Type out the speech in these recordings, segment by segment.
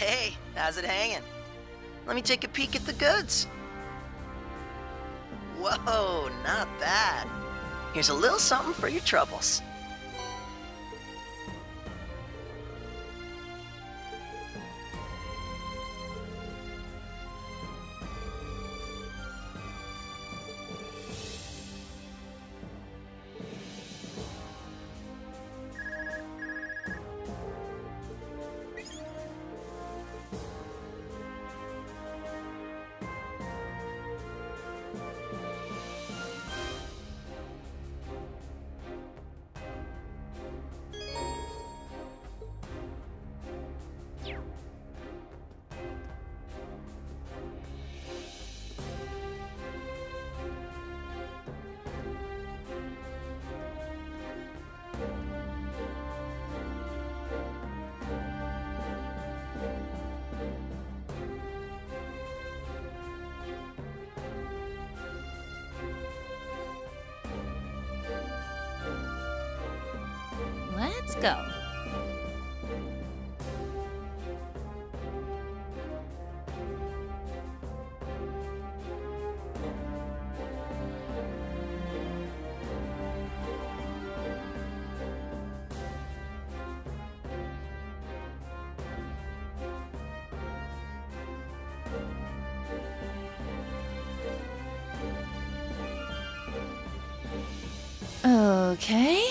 Hey, how's it hanging? Let me take a peek at the goods. Whoa, not bad. Here's a little something for your troubles. Let's go. Okay.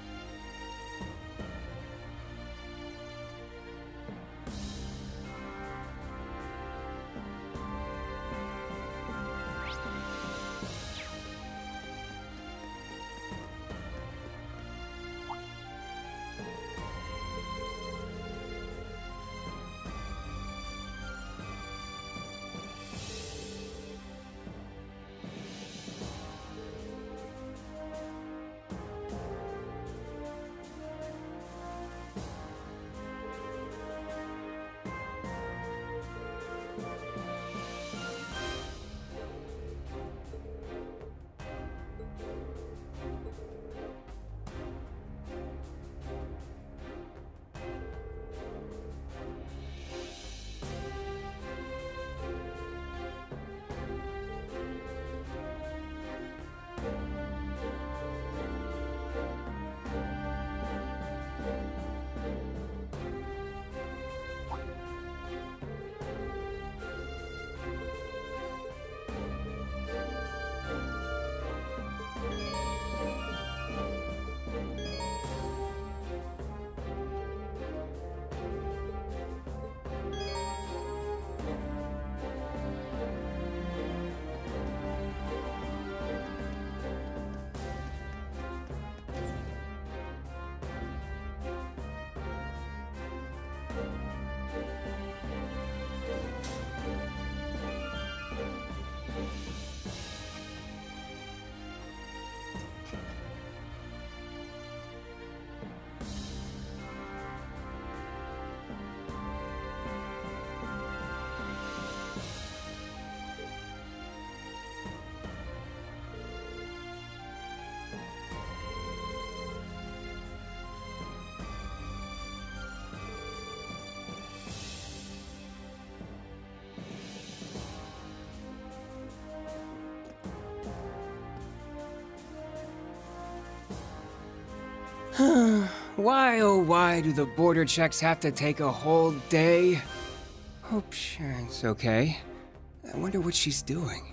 Why, oh why do the border checks have to take a whole day? Hope Sharon's okay. I wonder what she's doing.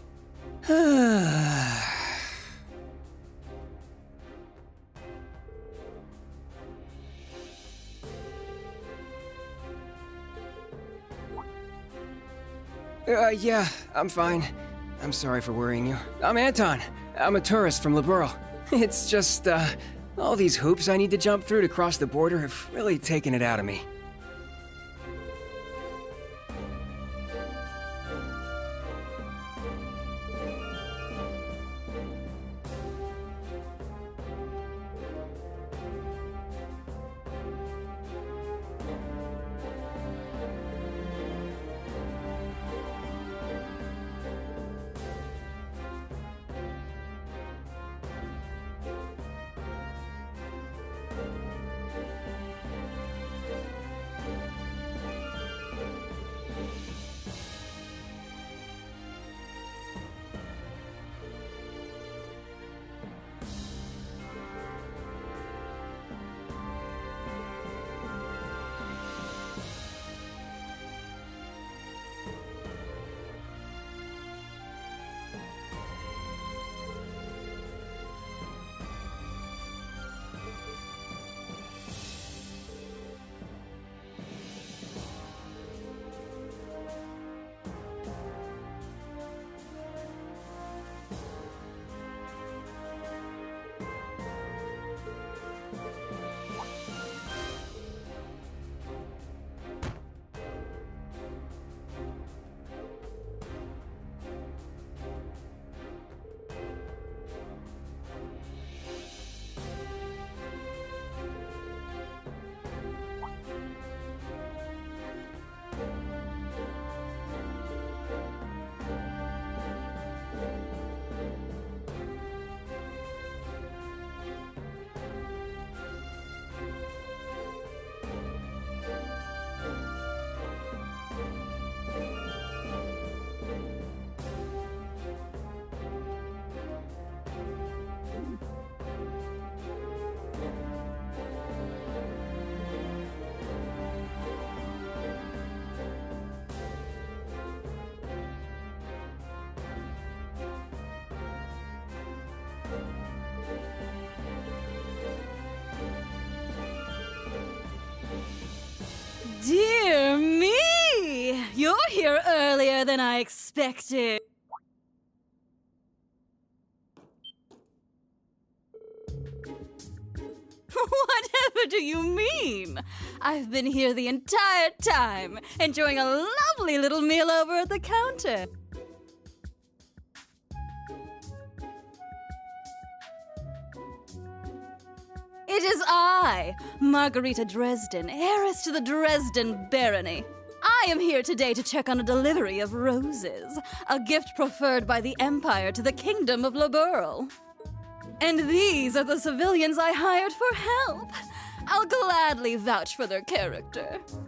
Yeah, I'm fine. I'm sorry for worrying you. I'm Anton. I'm a tourist from Liberl. It's just, all these hoops I need to jump through to cross the border have really taken it out of me. here earlier than I expected. Whatever do you mean? I've been here the entire time, enjoying a lovely little meal over at the counter. It is I, Margarita Dresden, heiress to the Dresden barony. I am here today to check on a delivery of roses, a gift preferred by the Empire to the Kingdom of Laburl. And these are the civilians I hired for help. I'll gladly vouch for their character.